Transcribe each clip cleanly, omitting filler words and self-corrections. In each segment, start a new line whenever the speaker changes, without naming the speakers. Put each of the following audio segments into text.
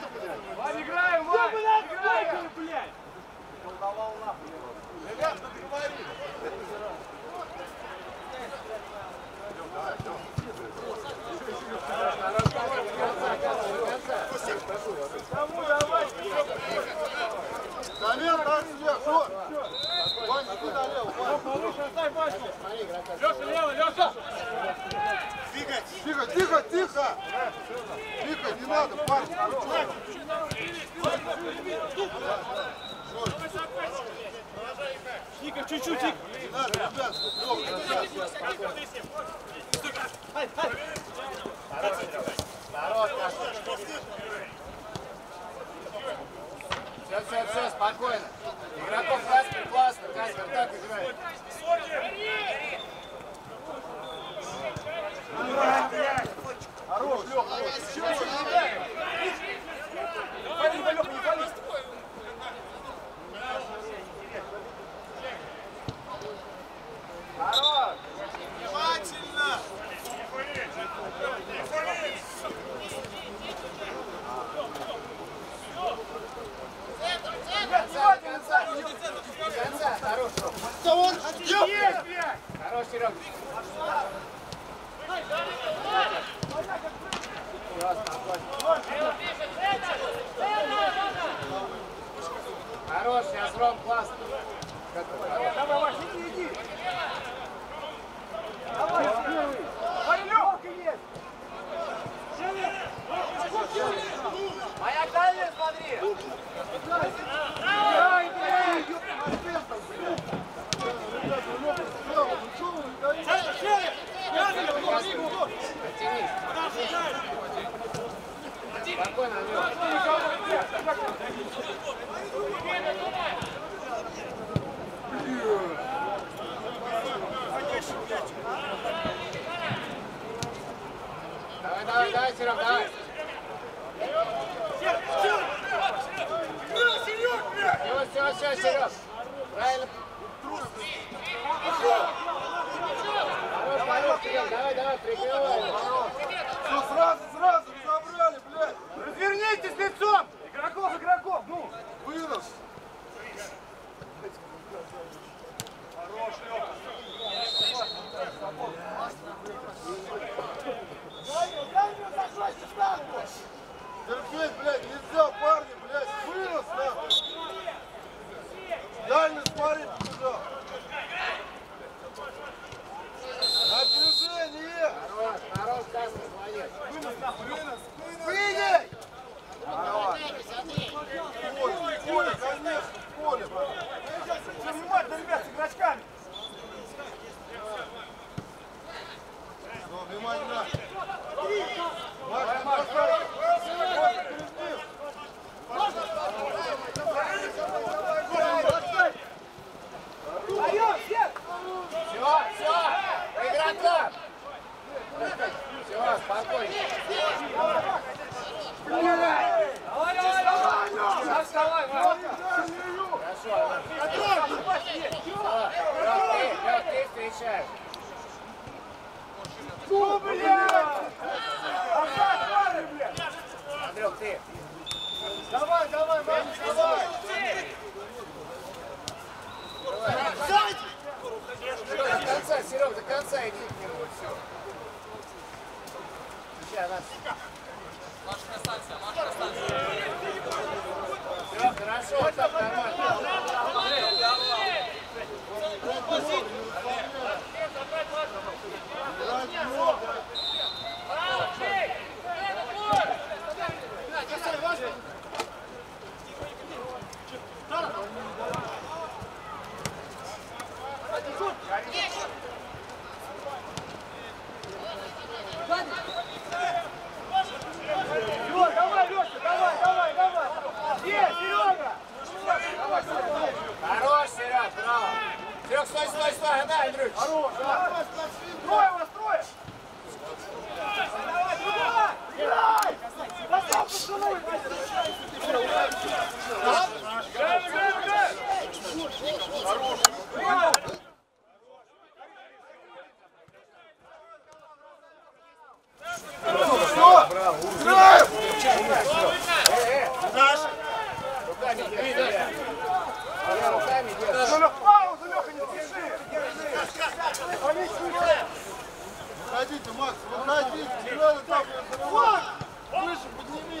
Вань, играем, Вань! Играем, блядь!
Ребят, договорились.
Кому давай?
Замер, так себе, что? Вань, иди налево, Вань.
Повыше, оставь башню. Леша, лево, Леша!
Тихо, тихо, тихо! Тихо, не надо, парень.
Ников, чуть-чуть, Ник.
Не надо, ребят,
Все, спокойно. Игроков Каспер классно, Каспер так играет.
Хорош, Лёха. Пойди, Лёха, не пали. Хорош.
внимательно!
Конца, хорош.
Есть, блядь!
Хорош, Серег. Хорош, сейчас Ром классно.
Давай, Вась, иди. Давай, первый. Варелёвка есть.
Моя дальняя, смотри.
Ай, блядь!
Спокойно, Андрей. Давай, Серег, давай. Все, Серег. Правильно. Хорош, Серег, давай, прикрывай.
Все, сразу забрали, блядь!
Развернитесь лицом! Игроков, ну!
Вынос!
Хорош, Лёха!
Терпеть, блядь, нельзя, парни, блядь! Вынос, нахуй! Дальний смотри, побежал! Опережение!
Хорош, Каспер, молодец.
Вынес! Коля, конечно, Коля!
Все внимательно, ребят, с игрочками!
Ну, внимание!
Все, по игрокам. Все, спокойно. Вставай, Хорошо, ты встречаешь.
Ну, блядь! Оставь пары, блядь!
Андрюх, ты.
Давай, Ваня, давай!
До конца, Серег, до конца иди к нему, все. Сейчас, нас. Все, хорошо, так нормально.
Давай, Лёша, давай! Есть, Серега!
Хорош, Серег, браво. Серег, стой, да, Андрюш.
Хорош, да! Трое у вас, трое! Давай, туда! Играй! Поставь поцелуй! Играем! Хорош!
Все! Играем! Выходите, Макс, выходите. Не надо там ее закрывать. Выше поднимите.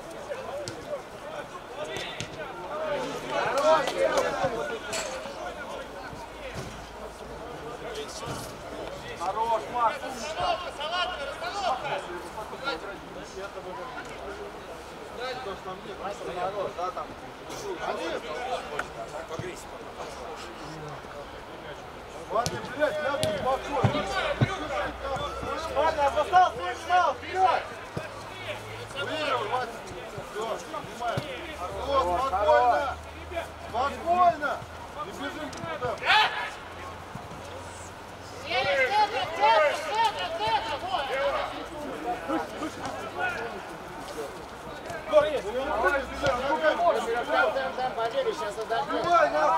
Хорош, Макс.
Ладно, блядь, ляпни спокойно.
Ладно, я поставил свой шмал, вперед!
Выиграл, Вася. Все, снимаем. Все, спокойно. Спокойно. Не бежим никуда.
Побеги, сейчас отдохнем.
Давай, на.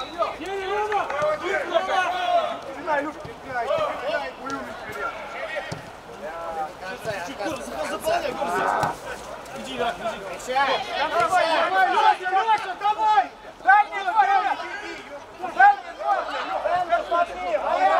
Иди, да, иди.
Кричай!
Давай, Лёша, давай! Дай мне вперед! Дай мне вперед! Смотри,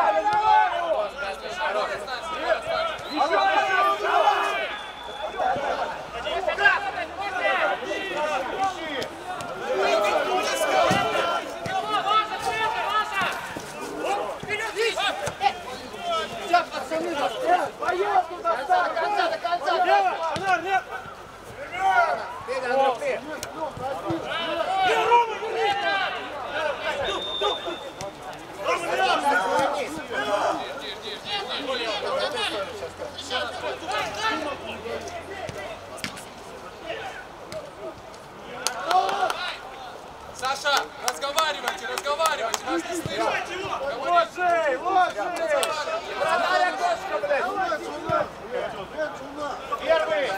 Саша, разговаривайте, нас не слышно.
Ложи! Первый!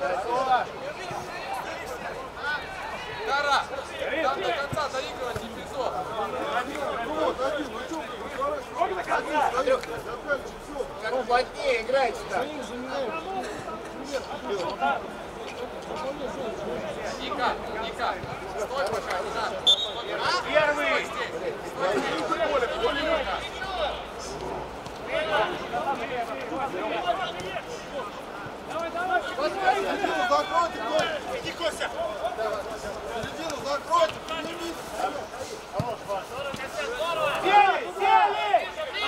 Гара, там до конца доигрывать эпизод.
Как плотнее играйте там.
Ника, стой пока, Ника.
Первый!
Стой здесь. Поле.
Середину закройте, кто? Иди, Костя! Середину закройте, поднимите!
Сели!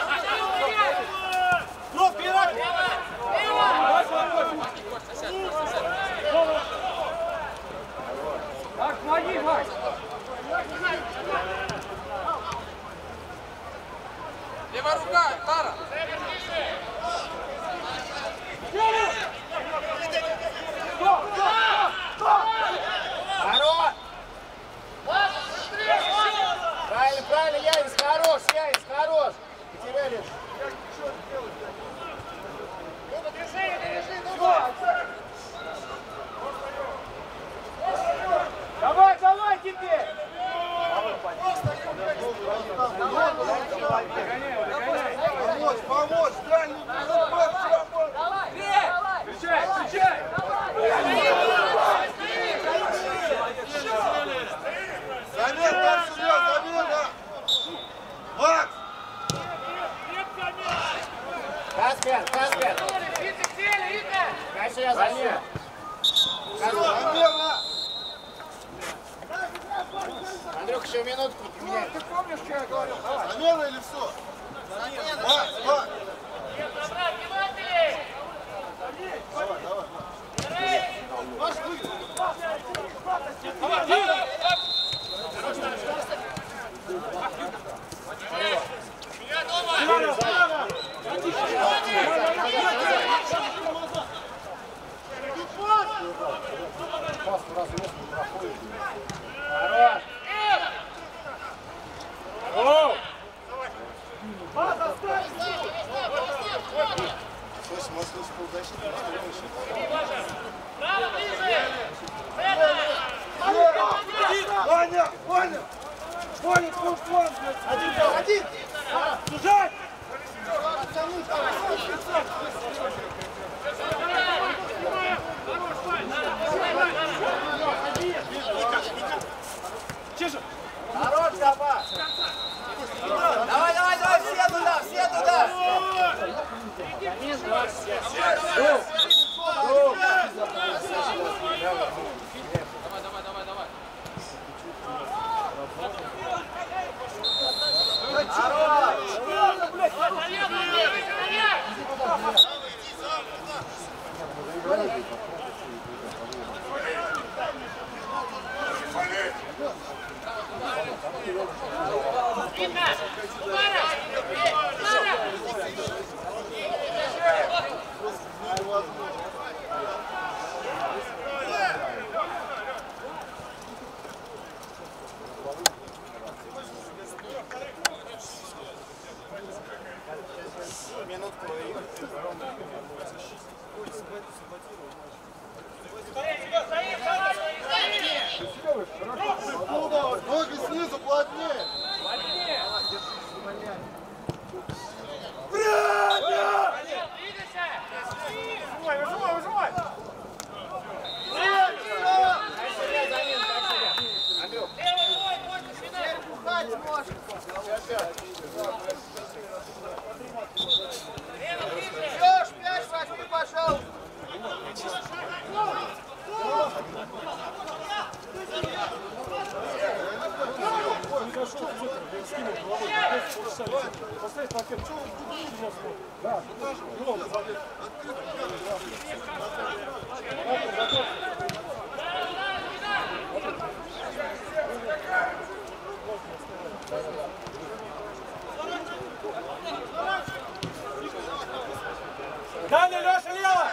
Ну, вперед! Макс, помоги, Макс!
Левая рука, Тара.
Хорош! Правильно, Яис, хорош! Потеряли.
Давай теперь!
Помочь! Дальний
Встречай!
Замер, там сюда, замер, да! Макс!
Каспер! Дальше я займу.
Замер, да!
Андрюх, еще минутку меняй.
Ты помнишь, что я говорил? Давай!
Замена или все? Макс! Давай! Ваня, твой план, блядь! Один! Сужать! Чижик!
Хорош, Гапа! Давай, все туда!
скинул головой. Поставить пакет. Да, ну, Даня, Леша, лево!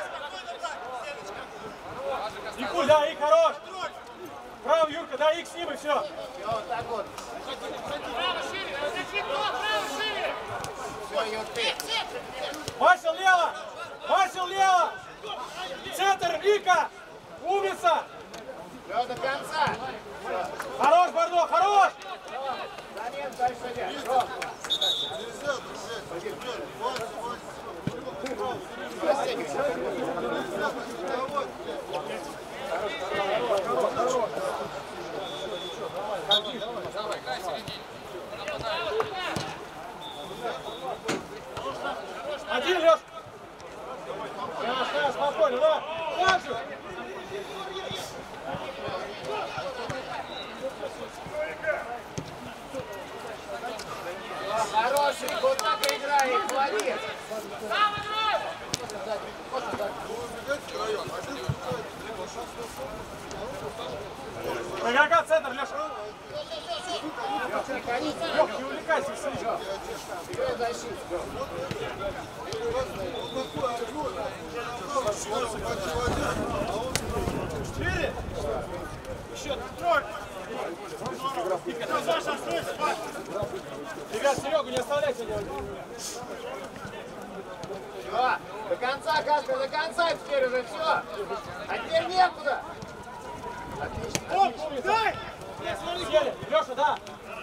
Ику, да, и хорош! Право, Юрка, да, их с ним и все.
Вот так вот.
Право шире! Право шире!
Все, Юрки.
Марсел лево! Марсел лево! Центр, Вика! Умница!
Все, до конца.
Хорош, Бордо, хорош!
Да нет, дальше нет. Ром.
Нельзя друзья. Вася.
Давай, играй в середине. Нападай.
Один, Леш! Да, спокойно, да! Так же!
Хороший, вот так и играет, молодец.
Игрока центр, Леша! Лех, не увлекайся, слишком!
Играй защиту.
Шире! Еще трой! Ребят, Серегу не оставляйте!
Все, до конца, Каспер, до конца теперь уже все. А теперь некуда. Отлично.
Дай! Сели! Леша, да!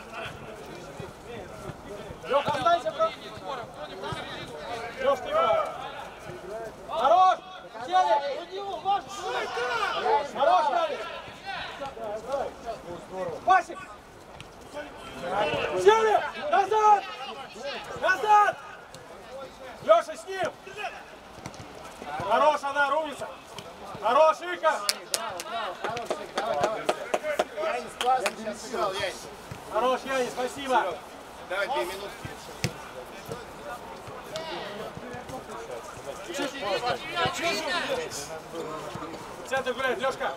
Леха, останься, бро! Леш, ты играешь! Хорош! Сели! Хорош, Дали! Пасик! Сели! Назад! Назад! Леша, с ним! Хорош, она, румится! Хорош, Вика!
Янис классно сейчас сыграл, Янис.
Хорош, Янис, спасибо!
Давай 2 минутки.
Центр гуляет, Лешка!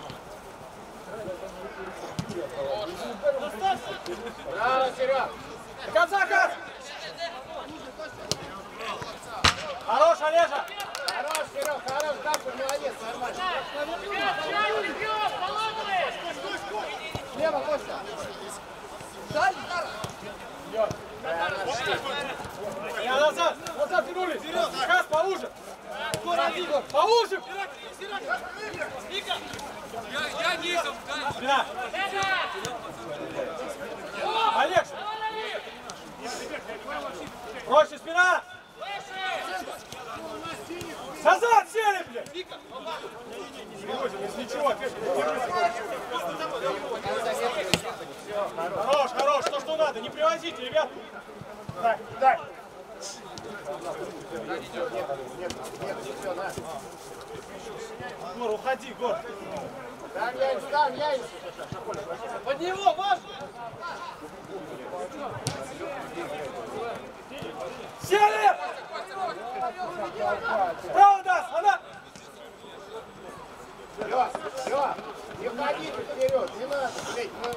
Браво, Серег.
До конца, Кас! Хорош, Олежа!
Хорош, Серег, хорош, Каспер, молодец, нормально. Слева, Костя.
Я назад! Назад тянули! Кас, поуже! Поуже!
Я низом, да.
Спина! Олег! Проще спина! Назад сели, блядь! Ничего, опять. Хорош, хорош, то, что надо, не привозите, ребят. Дай, дай. Гор, уходи, Гор.
Там, Янис, там, Янис.
Под него, ваш! Сели! Справа даст, она!
Все, не входите вперед, не надо, блядь, ну...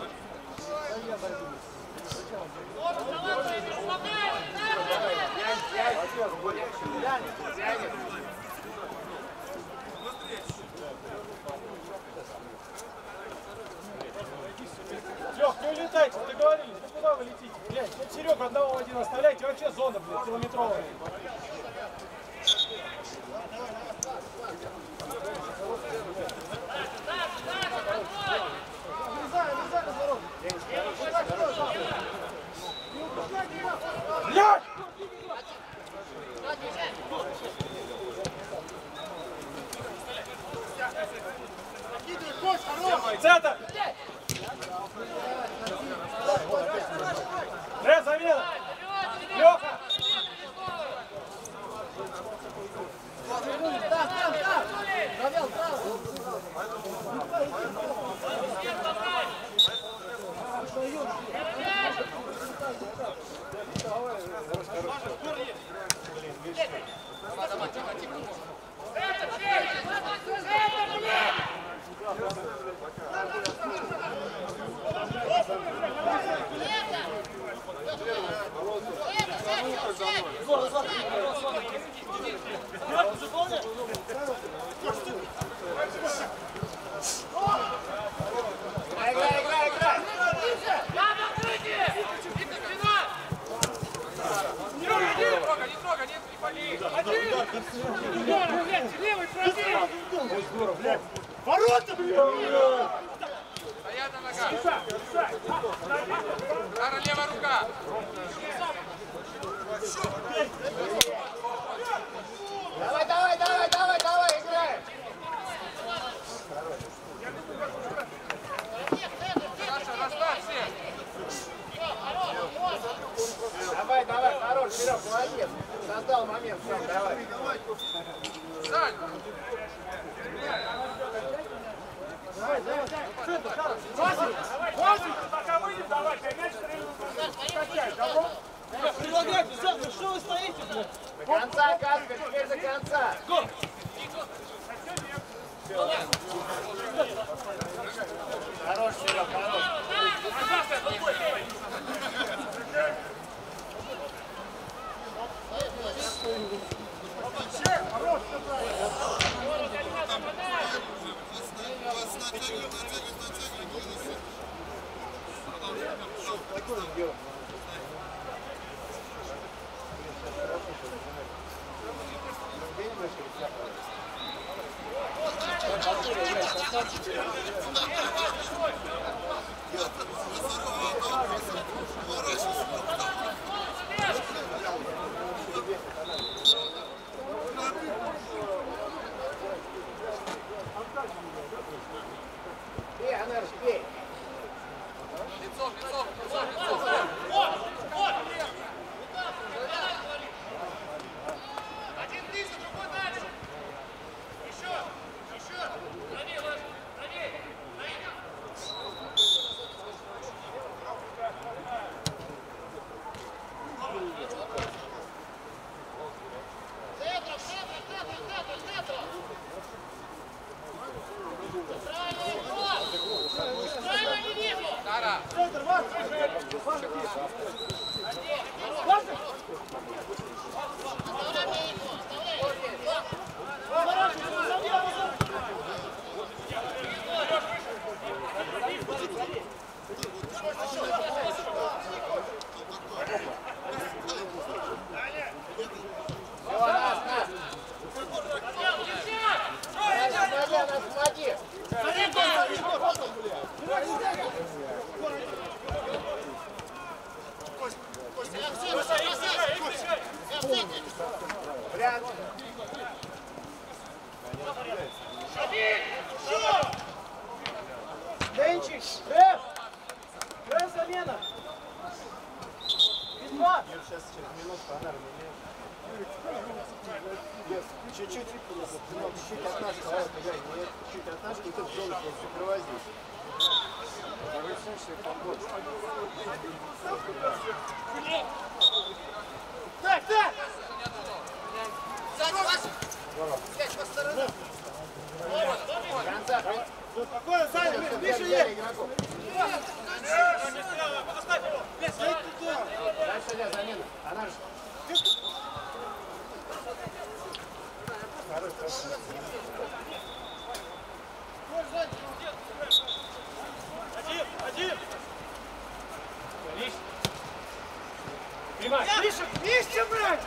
Лёх, не улетайте, договорились. Ну куда вы летите? Блядь, вот Серегу одного в один оставляйте, вообще зона, блядь, километровая. Блядь! Центр! Замена! Леха!
Играй!
Не трогай, нет, не пали!
Здорово, блядь, левый пробей!
Здорово, блядь. Ворота, блядь!
Стоять на ногах! Дара, левая рука!
Давай, играй!
Саша, расставь всех!
Давай, хорош, Серег, молодец. Создал момент, сам, давай.
Сань!
Пока выйдем, давай, мяч скачай, добро?
Предлагайте, завтра, что вы стоите, блядь?
До конца, Каска, теперь до конца. Хорош, Серег, хорош.
Денчик, Рэп! Рэп, замена! Битва!
Сейчас через минутку она чуть-чуть от нашего, чуть от нашего, и тут в зону просто закрывай здесь.
Так!
Спокойно, Саня, Миша есть!
Дальше идет замена. Она же...
Один! Прямая!
Миша, брать!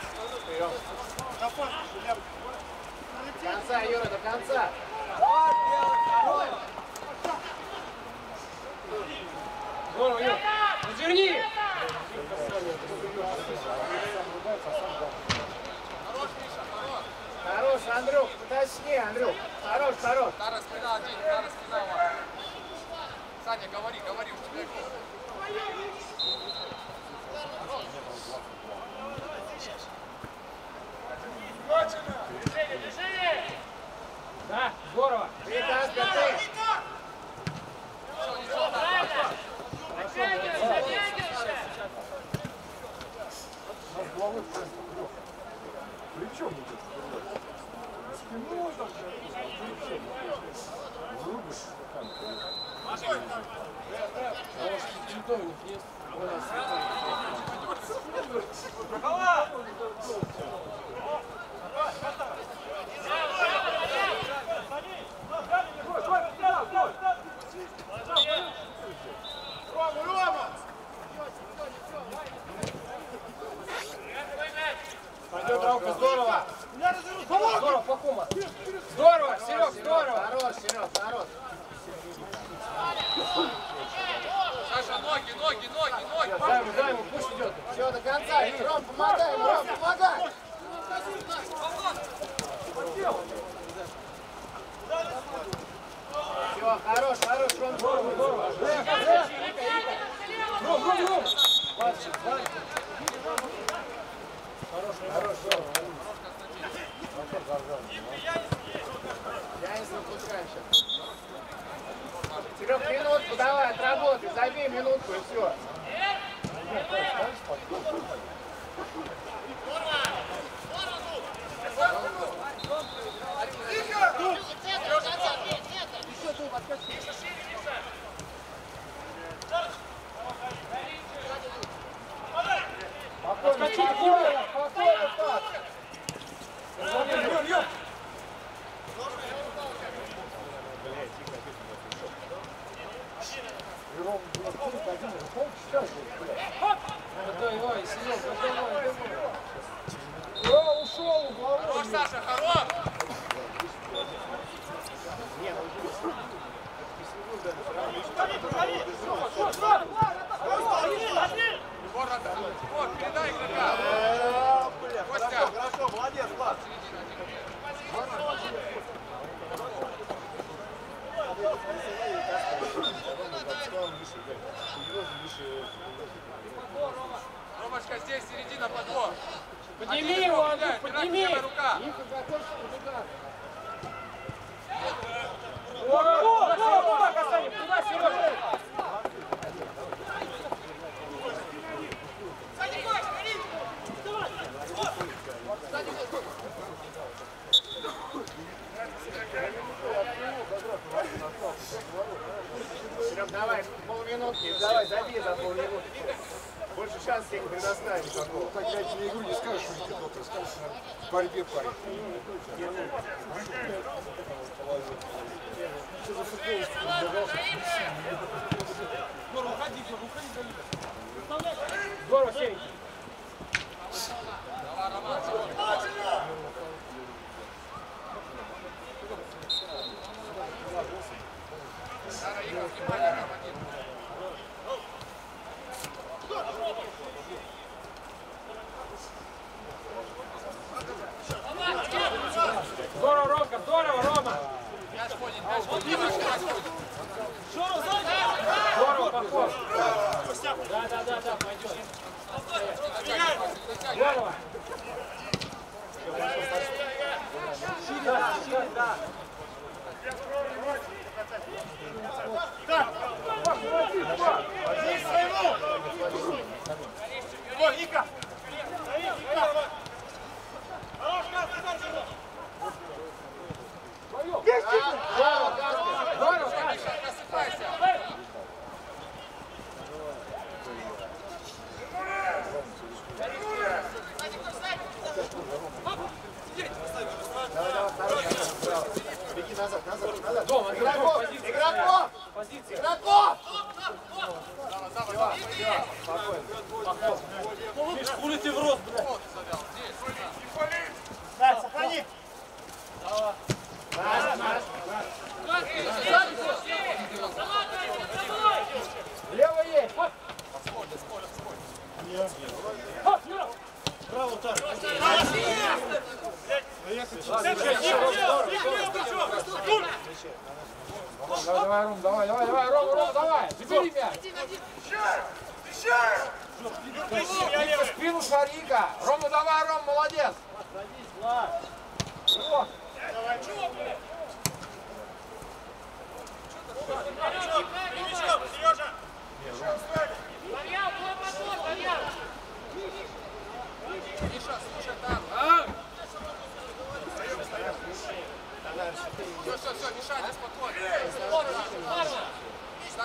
До конца, Юра, до конца.
Здорово, Юр! Разверни!
Хорош, Андрюх, уточни, Андрюх. Хорош.
Дара, спина один, Дара, спина у вас. Саня, говори, у тебя голос.
Да, здорово!
Ты, Таска, ты.
Плечом идет. Спиной там, плечом. Врубишь.
Пойдет, Равка, здорово!
Здорово, Пахома!
Здорово, Серег, здорово! Хорош, Серег, хорош!
Саша, ноги, ноги, ноги, ноги.
Дай ему, пусть идет. Все, до конца. Ром, помогай, Ром, помогай! Все, хорош, хорош, Ром, здорово.
Ром!
Хорош, Ром. Я не выпускаю сейчас. Серег, минутку давай, отработай, забей минутку и все.
Хорош, Саша, хорош. Вот, передай игрока. Костя.
Хорошо, молодец, Влад.
Ромочка, здесь середина подбор.
Подними его, Андрей, подними!
Рука.
О, Касаня, туда, Сережа!
Серег, давай, полминутки, давай, забей за полминутки. Больше шанс тебе не предоставить никакого.
Так я тебе игру не скажешь, что ты скажешь в борьбе парень. Что за футбол?
Здорово, Сергей! Здорово, Ромка, здорово, Рома!
Мяч ходит, мяч ходит. Мяч ходит.
Здорово, похож! Да, пойдет! Здорово! Шире, да!
Беги назад, назад.
Дома,
Игроков! Игроков! Игроков!
Видишь, хули ты в рост, блядь!
Да, сохрани.
Лево есть!
Право так.
Давай, Ром, давай, Ром, давай! Забери мяч! Ника, спину шарика! Рома, давай, Ром, молодец! О!
Миша, слушай там. Все, Мишаня, спокойно.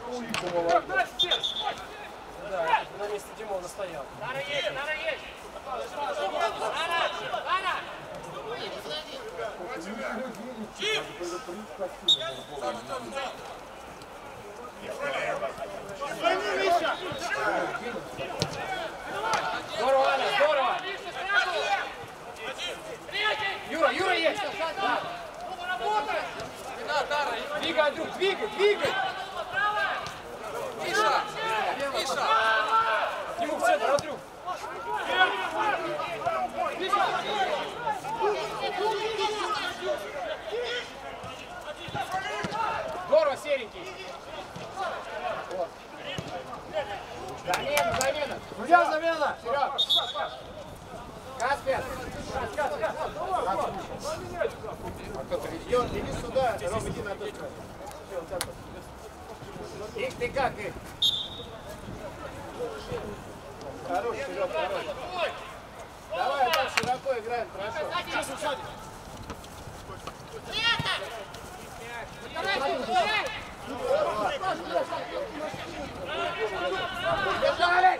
Да, на месте Димона стоял.
Дара есть, Дара есть. Дара!
Здорово, Аня, здорово! Юра, Юра есть! Двигай, Андрюх, двигай, двигай!
Миша! Миша!
К нему в центр, Андрюх! Здорово, серенький!
Замена, замена.
Друзья, замена!
Серег. Каспер. Иди сюда, Ром, иди на тот край. Их, ты как их? Хорош, Серег, хорош. Давай, так широко играем, хорошо. Держались!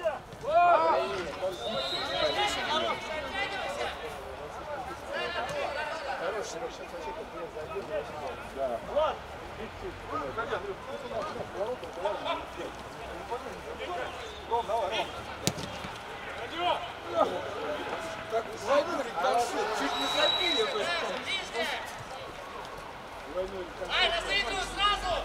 Хорош, Серег, сейчас
Ай, на среду сразу!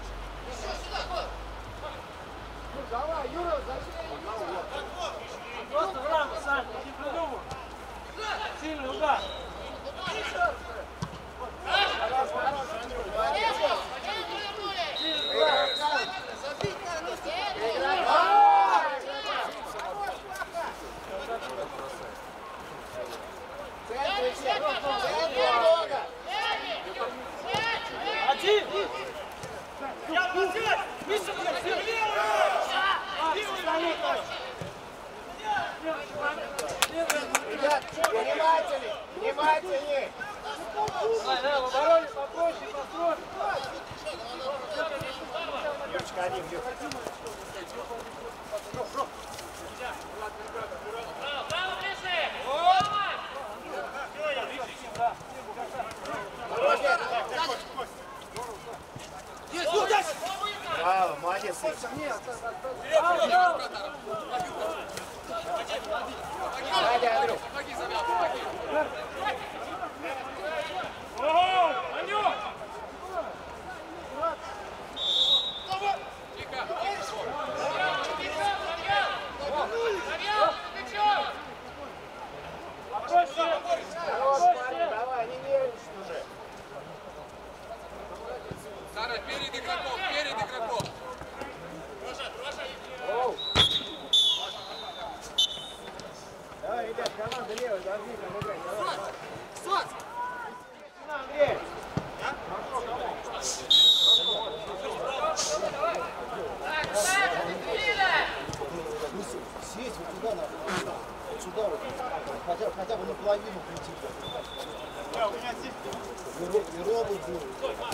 давай, Юра, зачем?
Просто в рамку, Сань, не придумал. Сильный удар. Один! Миша,
Ребят, внимательней, внимательней.
давай, в обороне попроще, построй.
Юрочка, один, Юр.
Браво, ближе!
Браво, молодец. Сзади, Андрюх.
Помоги, Замян, помоги!
Анюк!
Тихо!
Хорош, парни, давай, не нервничай уже.
Сара, перед игроком, перед игроком!
Оу. Давай, ребят, команда левая должны там играть. Давай. Андрей.
Съесть вот туда надо. Вот сюда вот. Хотя бы наполовину прийти. И робот был.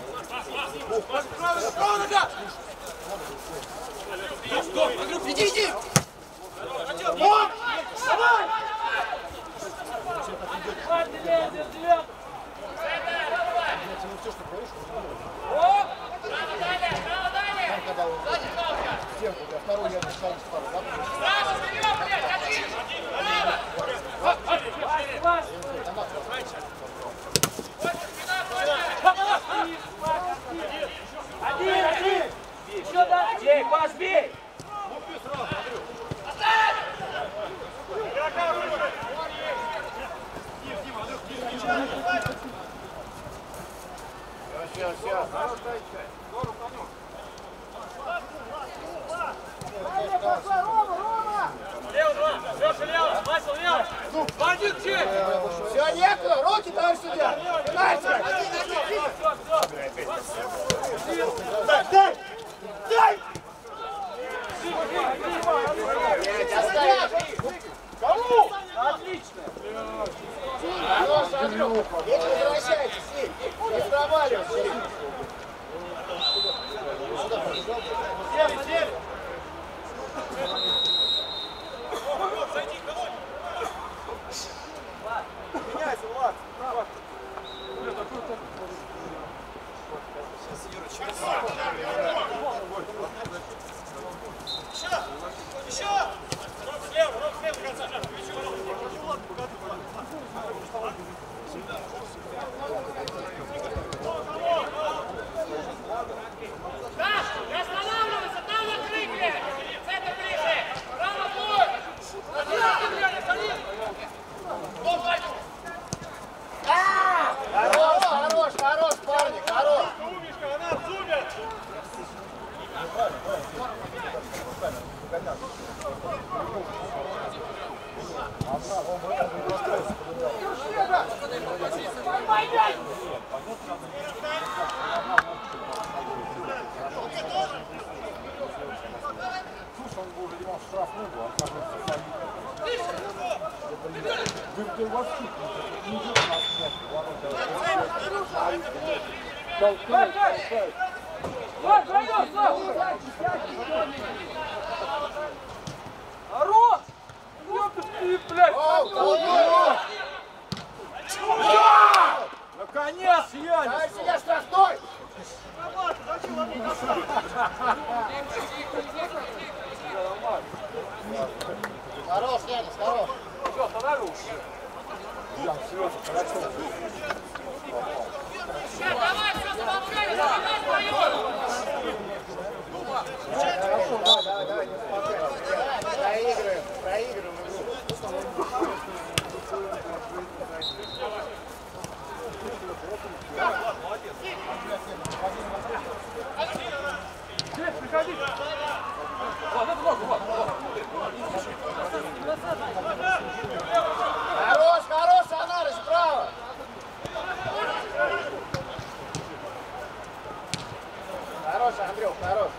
Иди, иди!
Все, что говоришь,
Далее!
когда он стенку, я второй я начал спал.
Сразу вперед, блядь!
Один! Еще дальше! Бей, пас, бей!
Все.
Лево, два! Леша, лево! Вася, лево! Один, чек!
Все, некуда, руки, товарищ судья. Дальше. Дай!
Кому? Отлично!
Хорош, Андрюх. Не возвращайтесь, не проваливайтесь.
Сюда побежал.
Хорош! Ёпта ты, блядь! Наконец, Янис!
Дай себе штрафной!
Хорош, Янис, хорош.
Все, остановил.
Давай, все, замолчали, забегай вдвоем!
Давай, не успокаивайся. Проигрываем игру.
Приходи!
Хорош, хорош, Анарыч, справа! Хорош, Андрюх, хорош.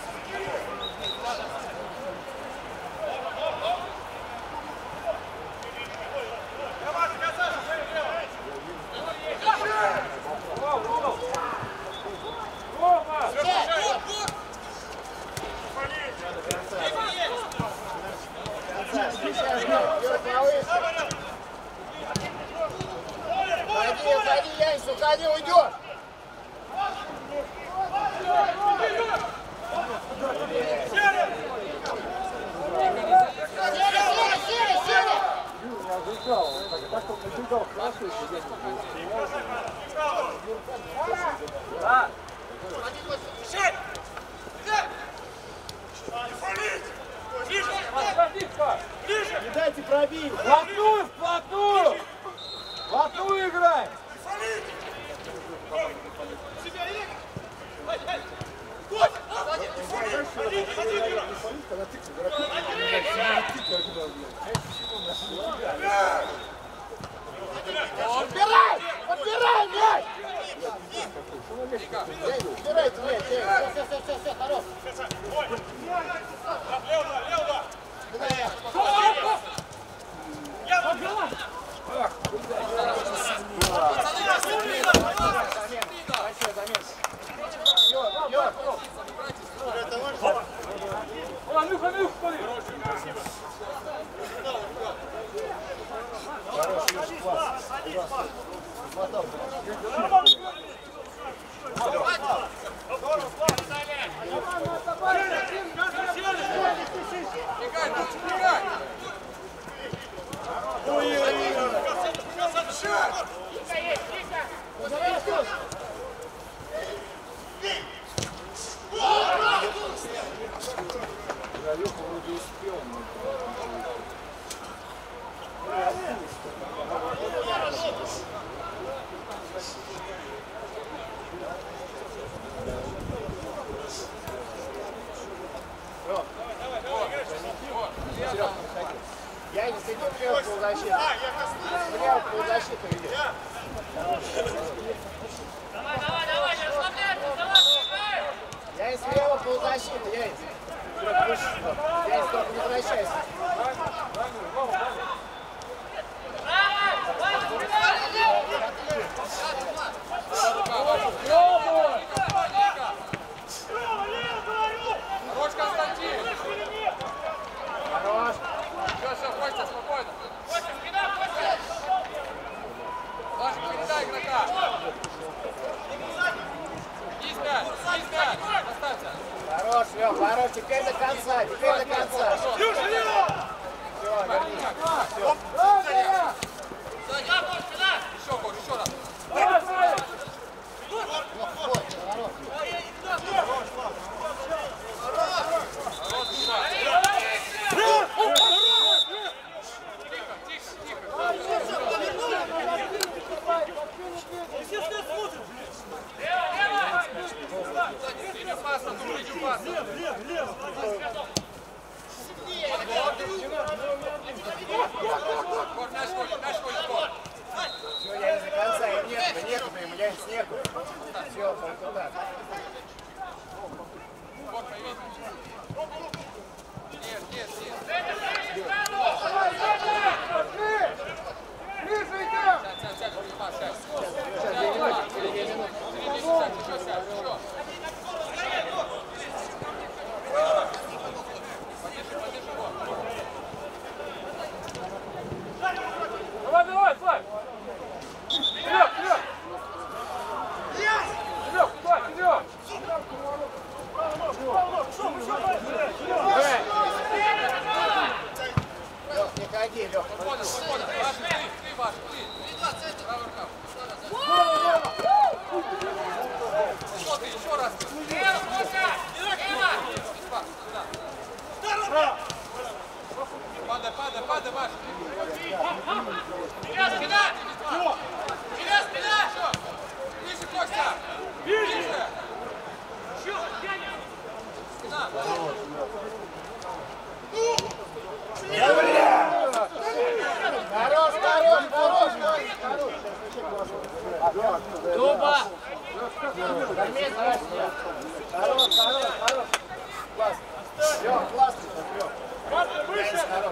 Уходи, Янис, уходи, уйдешь!
Не дайте пробить.
Вплотную, вплотную! Вплотную играй!
Подбирай! Подбирай, мяч! Подбирайте мяч, все, хорош.
Анюха, смотри!
Я не сидел в полузащиту. Влево в полузащиту иди.
Давай, не расслабляйся, давай!
Я из слева полузащиты, Янис. Янис, только не возвращайся.
Хорош, Константин!
Хорош.
Все, Костя, спокойно.
Костя, спина, Костя!
Сашик, передай игрока. Есть мяч, оставься.
Хорош, Лёв, хорош. Теперь до конца, теперь до конца. Все, вернись. Все.
Еще, Кош, еще раз.
Все, я не до конца, им некуда, ему Янис некуда. Все, только так.
Нет, нет, нет. Сядь, Дима, сядь. Еще сядь, еще. Поддержи его.
Давай, Славь! Вперед, вперед! Вперед, Славь, вперед!
Лёх, не ходи, Лёх.
Понял. Ты, Ваш, ты. Правый рукав. Что ты, еще раз. Падай, Ваш.
Спина!
Ближе, Костя. Ближе. Спина.
Хорош!
Дуба!
Хорош! Классно! Лёх, классно! Янис, хорош!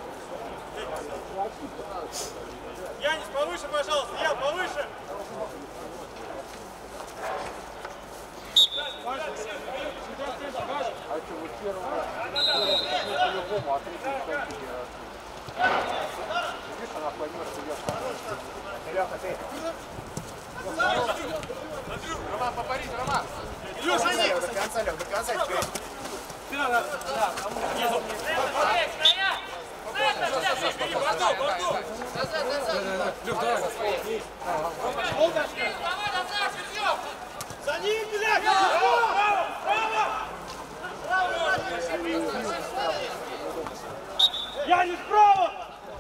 Янис, повыше, пожалуйста. Я повыше.
Лёха, ты!
Роман, попарись, Роман.
До конца, Лёх, до конца теперь!
За ним, блядь! Янис, справа!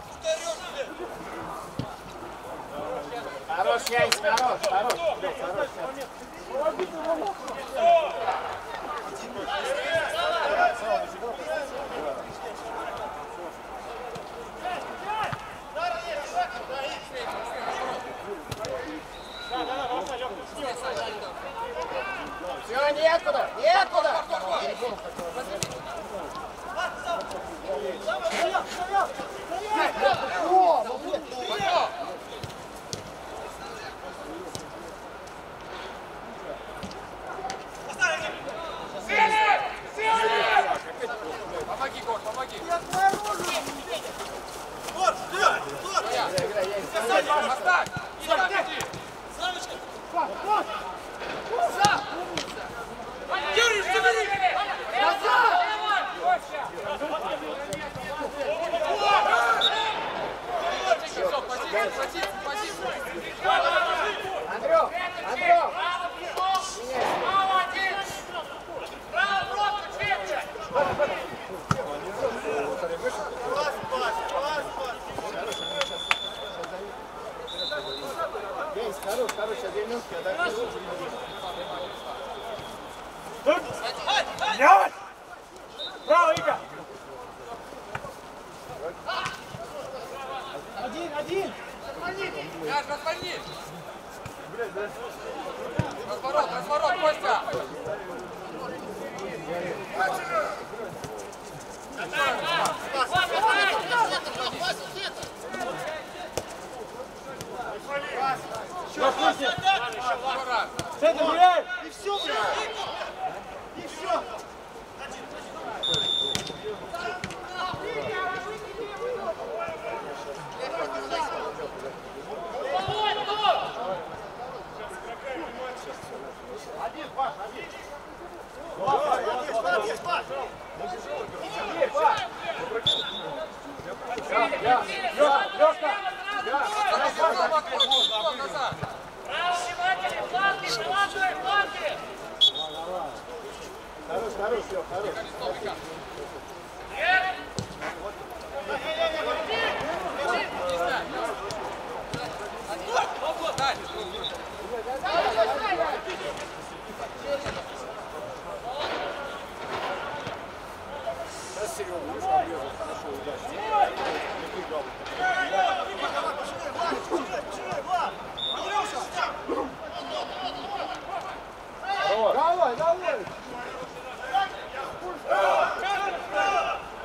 Хорош, Янис, хорош! Лёх, хорош! Все, некуда!
Помоги, Гор, помоги. Оставь! Иди!
Юрий, забери!
Андрюх! Янис, хорош, сейчас 2 минутки, отдохни.
Янис! Право, Ика! Один!
Мяч, разверни! Разворот, Костя! Еще раз!
Центр, гуляй!
И все, блядь! И все!
Назад!
Право, внимательно! Фланги! Фланги!
Хорош, Лёх, хорош. Сейчас Серёга, видишь, обрезал, хорошо, удачно. Давай!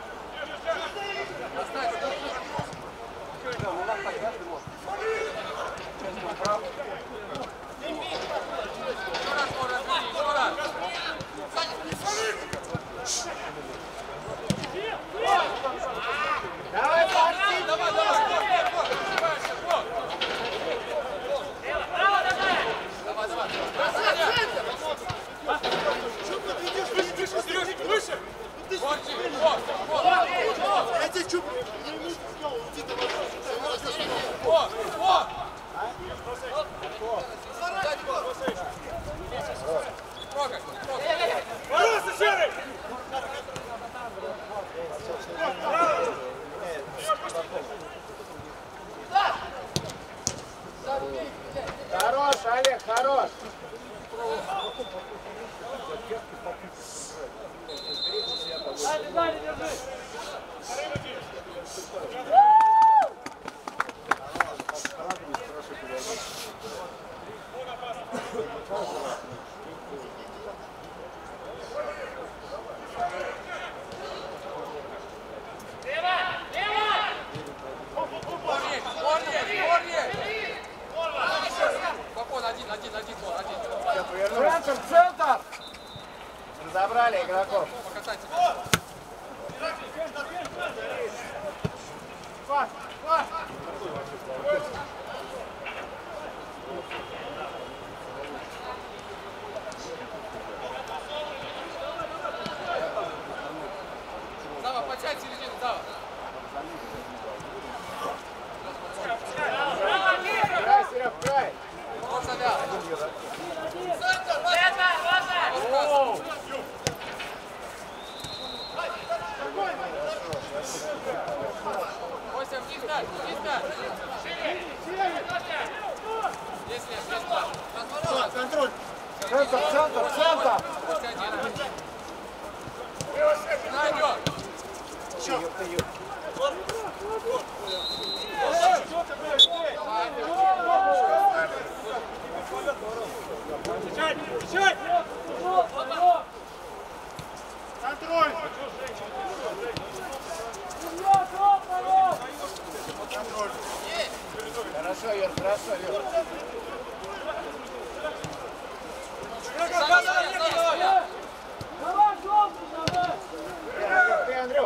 Бороться, Серый!
Хорош, Олег, хорош.
Дальше, дальше, держи.
Центр, центр. Разобрали игроков.
Зава, подсядь середину, Зава.
Край, Серег, край.
Вот завял. Костя, вниз дай, вниз дай. Есть, есть.
Контроль.
Центр, центр, центр.
Костя один. Найдет.
Встречай! Встречай! Контроль!
Хорошо, Юр, хорошо, Юр.
Давай, желтый, давай.
Ты, Андрюх.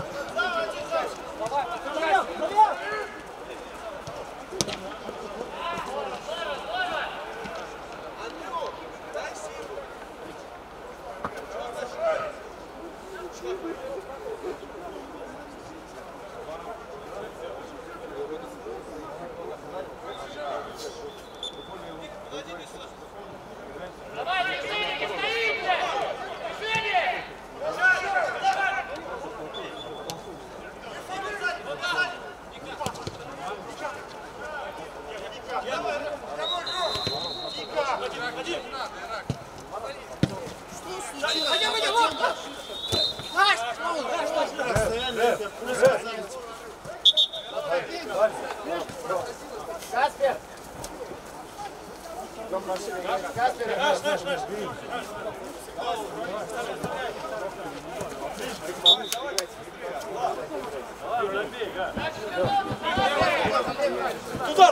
Давай, движение, не стоите! Движение!
Каспер. Каспер.
Наш. Туда!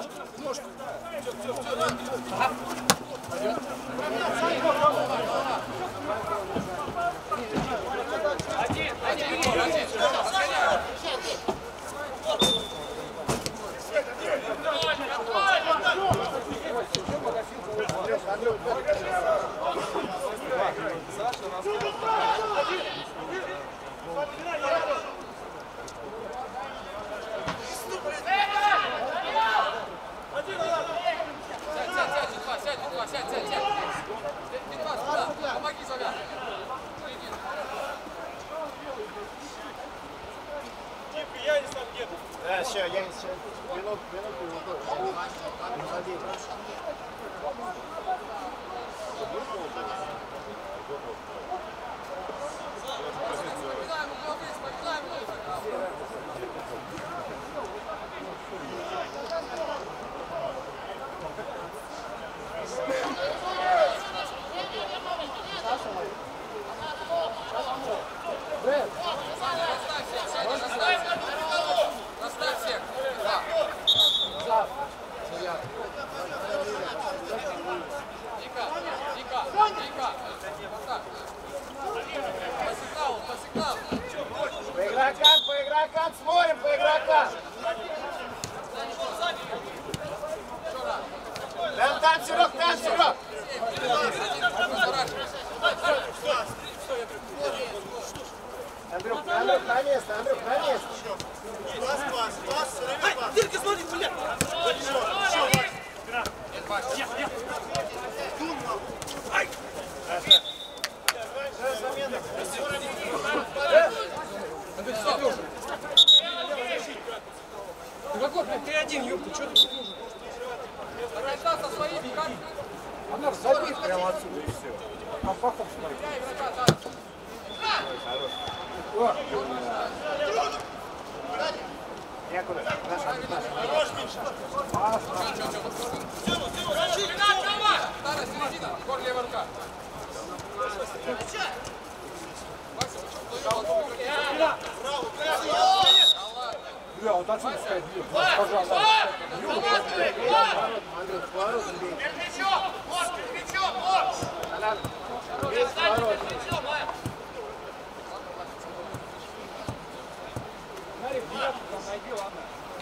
Сядь. Витас, туда. Помоги, Завял.
Тихо, я не сам еду.
Да, сейчас, я сейчас. Минутку.
Расставь всех. Ника. По сигналу.
По игрокам, смотрим по игрокам. Там, Серег.
Андрюх, на место, Андрюх, на место.
Дырка, смотри, блядь! Ты какой, блядь, ты один, ёпта, что ты тут нужен?
Тогда со своими, как?
Она забит прямо отсюда и все. Там пахом смотри. Некуда. Хорош, Миша.
Стара середина, скоро левая рука.
Бля, вот отсюда сказать, пожалуйста. Андрюх, поворот бей. Весь поворот.
Смотри, приятно там найди, ладно.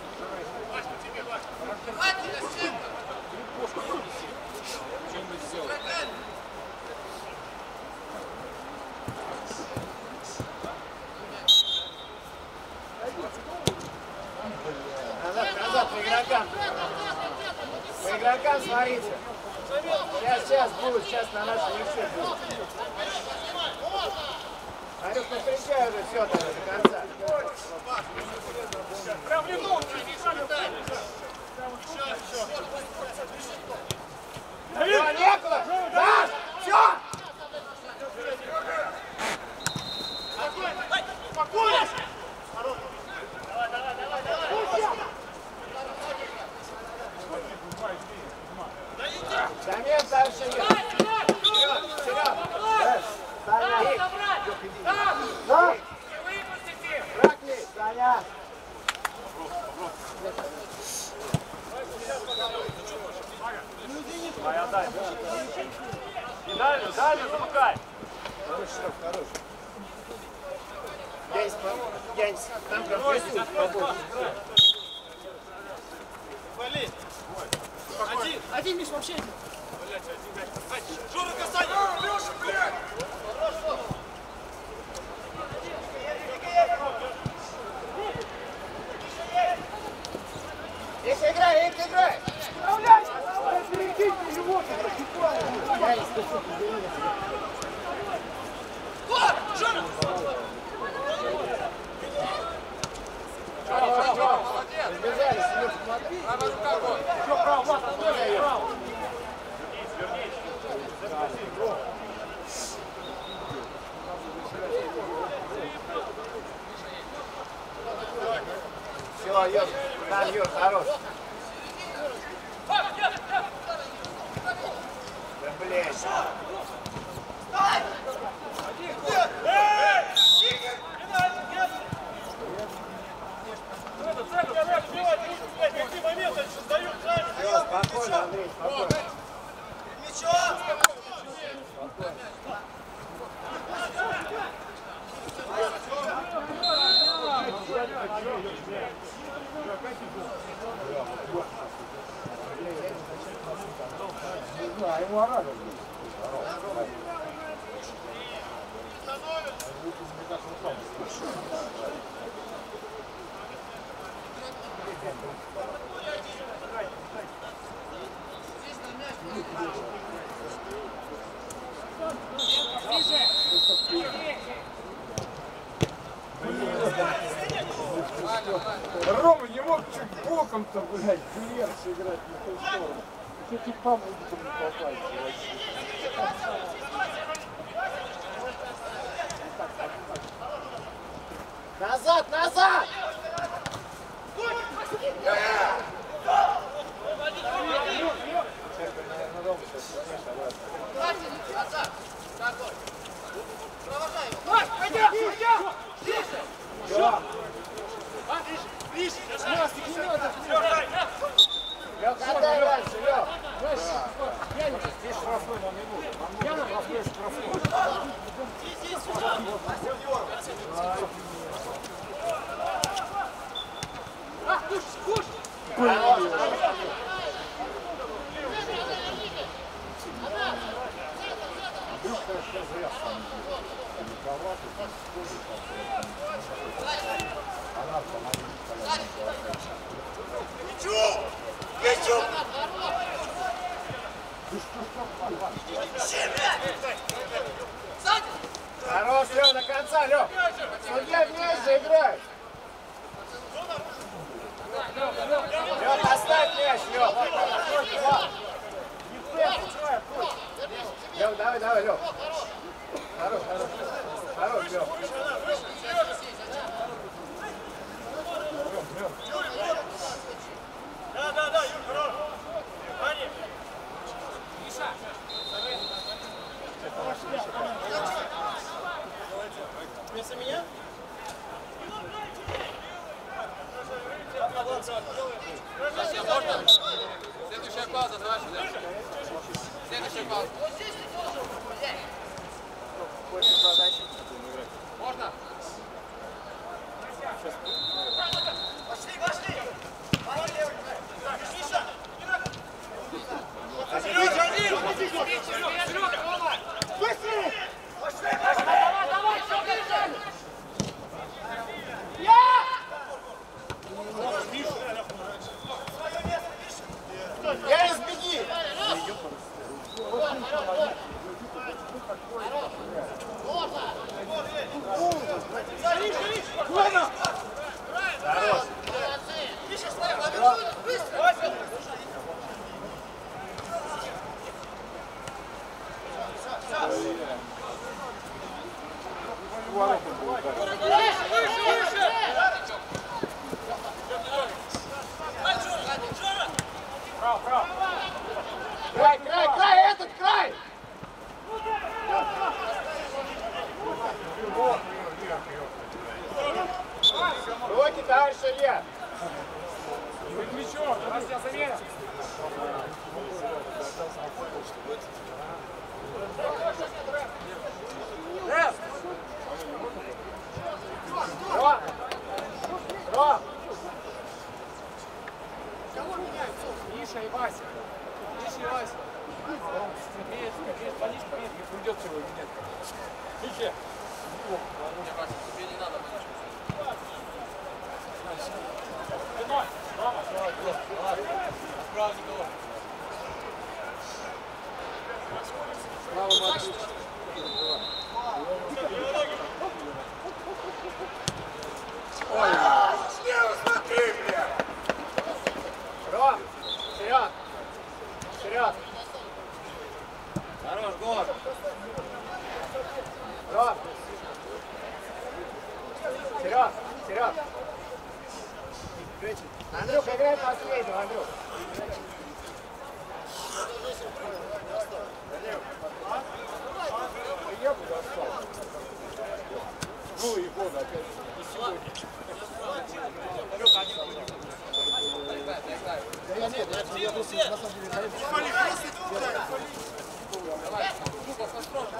Назад, по игрокам. По игрокам смотрите. Сейчас будет, сейчас на нашем лече будет. Андрюх, встречай уже все там до конца.
Прям в лицо!
Все, некуда! Да! Все!
Спокойно!
Замес дальше нет. Вперед, вперед! Саня! Да! Бракли! Саня!
Давай, отдай. Дальше, дальше, замыкай.
Хороший шаг, хороший. Янис, там конфликтует побольше.
Вали.
Один, Миш, вообще один.
Жора, касание. Леша, блядь.
Их играй, их играй!
Справляйся! Перекиньте его,
Янис, ты что, извини.
Жора!
Молодец.
Разбежались, Илюх, смотри.
Правая рука, гол.
Все, право, Влад, отдай, право.
Все, Юр, там, Юр, хорош. Да, блядь.
Какие моменты создают сами.
Все, спокойно, Андрей, спокойно. Ему орали.
Рома не мог чуть боком-то, блядь, вверх сыграть на ту сторону. Что типа будет не попасть,
Назад, назад! Лёх, отдай дальше, Лёх!
здесь штрафной нам не нужен. Штрафной.
играют. Лёд, оставь мяч, Лёд. Лёд, давай, Лёд. Хорош, Лёд.
Да, Юр, хорош. Ваня. Миша. Вместо меня?
Можно? Следующая пауза, давай сюда. Следующая пауза. Можно?
Пошли! Быстрее! Давай, все бежали!
Я избеги! Край, этот край! Руки дальше, Илья!
Быть мячом, раз я заменю.
Ром!
Миша и Вася. Поличка, не придется его, нет. Миша.
Тебе не надо ничего.
Ром! Вперед! Хорош, гол! Ром! Вперед! Андрюх, играй последнего, Андрюх!
Я бы достал. Ну и года опять. И сегодня.
Давай, ну, построже.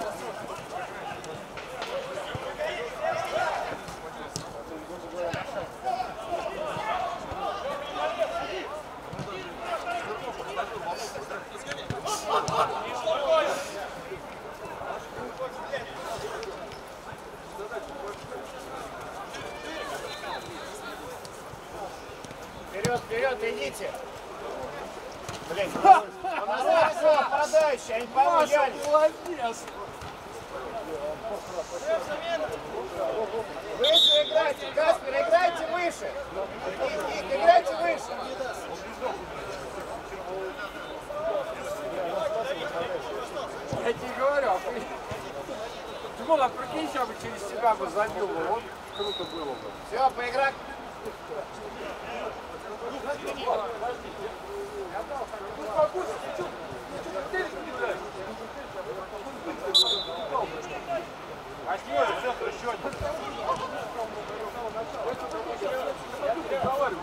Вперед, идите! Блин, у нас нападающий, а не пойму, Янис.
Молодец!
Выше играйте, Каспер, играйте выше! Играйте выше!
Я тебе говорю, Тимон, а прикинь, я бы через себя бы забил бы, вот круто было бы.
Все, поиграть.
Восьмой, центр еще один. Я тебе говорю.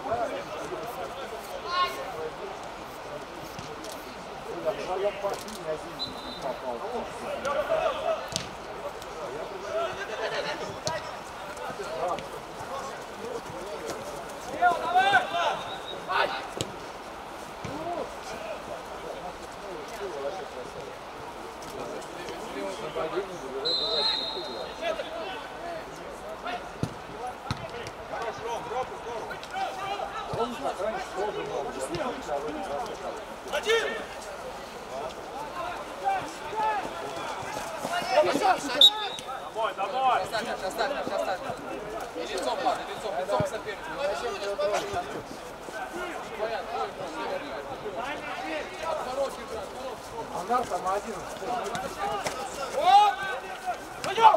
Оставь. И лицом падай.
удар там 11.
Пойдем!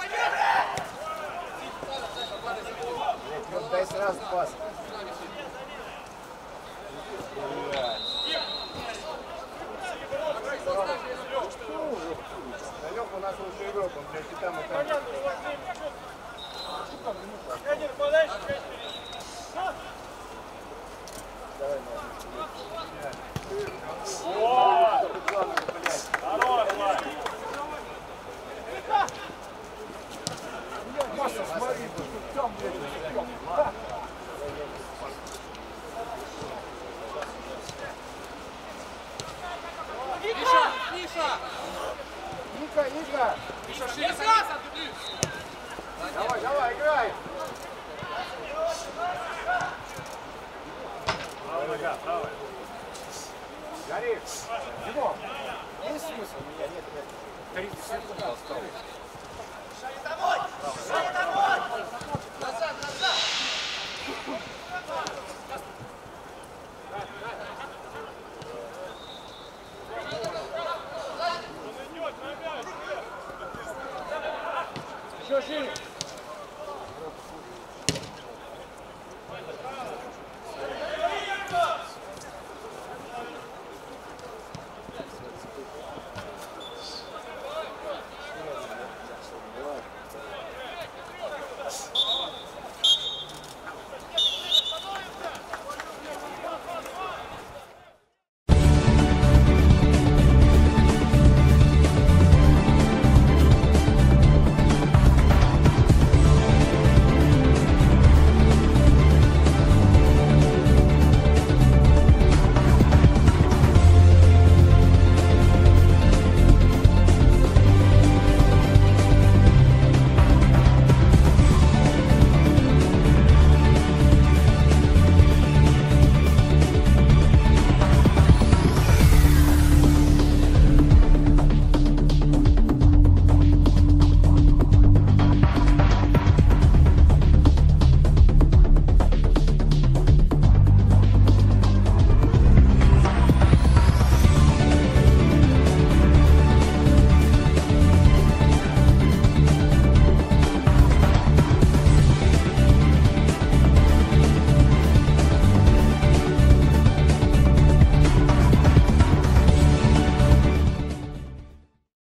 Вот дай сразу пас.
Лёха у нас лучший игрок, он, блядь, и там, и там.
Один подальше,